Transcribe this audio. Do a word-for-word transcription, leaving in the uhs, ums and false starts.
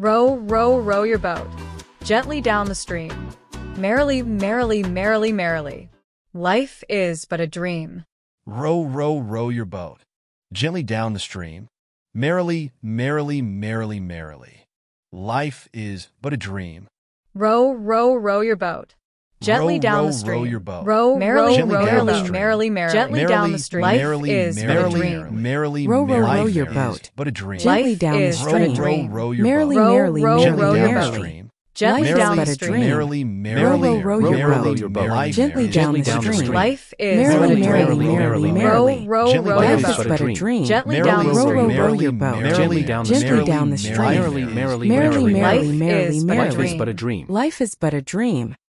Row, row, row your boat gently down the stream. Merrily, merrily, merrily, merrily. Life is but a dream. Row, row, row your boat gently down the stream. Merrily, merrily, merrily, merrily. Life is but a dream. Row, row, row your boat gently row, down row, the stream. Row your boat. Row, merrily, Gently down the merrily, stream. merrily, merrily, gently Merrily, down the stream. Life merrily, is but a merrily, dream. Merrily, Row, row, merrily, row life your is boat but a dream. gently Life down the is but stream. a dream. Row, row your Merrily, boat Row, merrily, row, merrily, row your down the boat stream. gently Life is down but the a stream. dream. Merrily, merrily, Row, row, row your merrily, boat merrily, gently down the stream. Life is Merrily, but a dream. merrily, merrily, merrily. Row, row, Gently row down your the Life boat is but a dream. gently Merrily, down the Row, row, stream. row your boat merrily down the gently stream. down the stream. Merrily, merrily, Merrily, merrily, merrily, Life merrily, is but a merrily. Life is but a dream. Life is but a dream.